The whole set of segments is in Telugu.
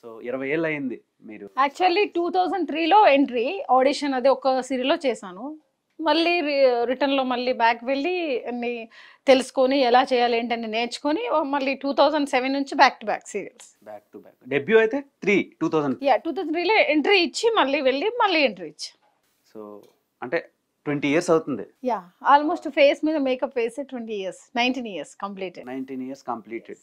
సో 20 ఏళ్ళు అయింది మీరు. యాక్చువల్లీ 2003లో ఎంట్రీ ఆడిషన్ అది ఒక సీరియల్లో చేశాను. మళ్ళీ రిటర్న్లో మళ్ళీ బ్యాక్ వెళ్ళి అన్ని తెలుసుకొని ఎలా చేయాలి ఏంటని నేర్చుకొని మళ్ళీ 2007 నుంచి back to back serials. Back to back. Debut అయితే 2000. 2003లో ఎంట్రీ ఇచ్చి మళ్ళీ వెళ్ళి మళ్ళీ ఎంట్రీ ఇచ్చి. సో అంటే 20 ఇయర్స్ అవుతుంది. ఆల్మోస్ట్ ఫేస్ మీద మేకప్ వేసి 20 years 19 years completed. 19 years completed.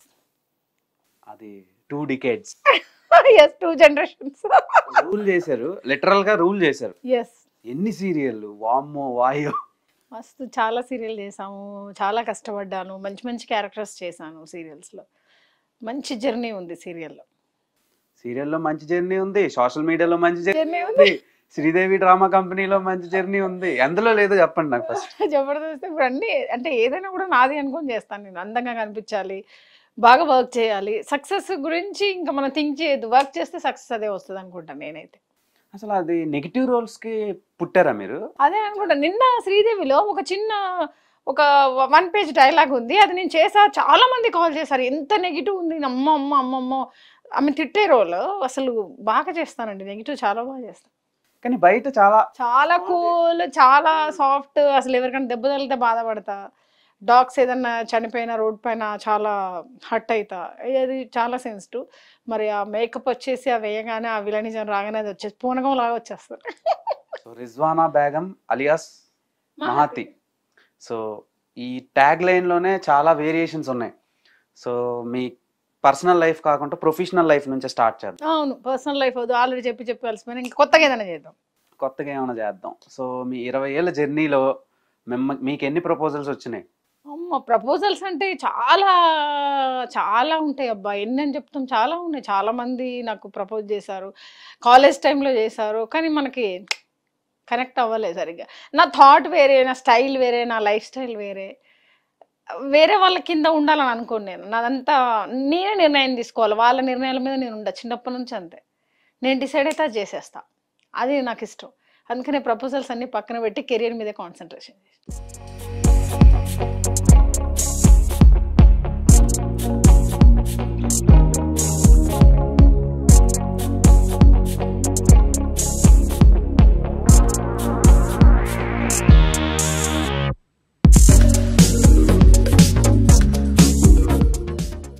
అది 2 డికేడ్స్. ఎస్ 2 జనరేషన్స్ రూల్ చేశారు, లిటరల్ గా రూల్ చేశారు. ఎస్. ఎన్ని సీరియల్ వామ్మో వాయో. మస్తు చాలా సీరియల్ చేసాము, చాలా కష్టపడ్డాను, మంచి మంచి క్యారెక్టర్స్ చేశాను సీరియల్స్లో. మంచి జర్నీ ఉంది సీరియల్లో. సీరియల్లో మంచి జర్నీ ఉంది, సోషల్ మీడియాలో మంచి జర్నీ జర్నీ ఉంది, శ్రీదేవి డ్రామా కంపెనీలో మంచి జర్నీ ఉంది. అందులో లేదో చెప్పండి నాకు ఫస్ట్. జబర్దస్త్ ఇప్పుడు అన్ని అంటే ఏదైనా కూడా నాది అనుకొని చేస్తాను నేను. అందంగా కనిపించాలి, బాగా వర్క్ చేయాలి. సక్సెస్ గురించి ఇంకా మనం థింక్ చేయొద్దు, వర్క్ చేస్తే సక్సెస్ అదే వస్తుంది అనుకుంటాను నేనైతే. అసలు అది నెగిటివ్ రోల్స్ కి పుట్టారా మీరు? అదే అనుకుంటా. నిన్న శ్రీదేవిలో ఒక చిన్న ఒక 1 పేజ్ డైలాగ్ ఉంది, అది నేను చేసా. చాలా మంది కాల్ చేశారు, ఎంత నెగిటివ్ ఉంది, అమ్మ అమ్మ అమ్మమ్మ ఆమె తిట్టే రోల్. అసలు బాగా చేస్తానండి, నెగిటివ్ చాలా బాగా చేస్తాను. కానీ బయట చాలా చాలా కూల్, చాలా సాఫ్ట్. అసలు ఎవరికైనా దెబ్బ తగిలితే బాధపడతా, డాగ్స్ ఏదన్నా చనిపోయిన రోడ్ పైన చాలా హర్ట్ అవుతా, అది చాలా సెన్సిటివ్. మరి ఆ మేకప్ వచ్చేసి ఆ వేయగానే ఆ విలనిజం రాగానే అది వచ్చేసి పూనకం లాగా వచ్చేస్తారు. So Rizwana Begum alias Mahathi. So ఈ ట్యాగ్ లైన్ లోనే చాలా వేరియేషన్స్ ఉన్నాయి. సో మీ పర్సనల్ లైఫ్ కాకుండా ప్రొఫెషనల్ లైఫ్ నుంచి స్టార్ట్ చేద్దాం. అవును, పర్సనల్ లైఫ్ వద్దు, ఆల్రెడీ చెప్పి కలిసిపోయినా ఇంకా కొత్తగా ఏదైనా చేద్దాం. కొత్తగా ఏమైనా చేద్దాం. సో మీ 20 ఏళ్ళ జర్నీలో మీకు ఎన్ని ప్రపోజల్స్ వచ్చినాయి? అమ్మ ప్రపోజల్స్ అంటే చాలా చాలా ఉంటాయి అబ్బా, ఎన్ని అని చెప్తాం. చాలా ఉన్నాయి, చాలా మంది నాకు ప్రపోజ్ చేశారు, కాలేజ్ టైంలో చేశారు. కానీ మనకి కనెక్ట్ అవ్వలేదు సరిగ్గా. నా థాట్ వేరే, నా స్టైల్ వేరే, నా లైఫ్ స్టైల్ వేరే. వేరే వాళ్ళ కింద ఉండాలని అనుకోను నేను. నాదంతా నేనే నిర్ణయం తీసుకోవాలి, వాళ్ళ నిర్ణయాల మీద నేను ఉండా చిన్నప్పటి నుంచి. అంతే, నేను డిసైడ్ అయితే అది చేసేస్తా, అది నాకు ఇష్టం. అందుకనే ప్రపోజల్స్ అన్ని పక్కన పెట్టి కెరియర్ మీద కాన్సన్ట్రేషన్ చేస్తాను.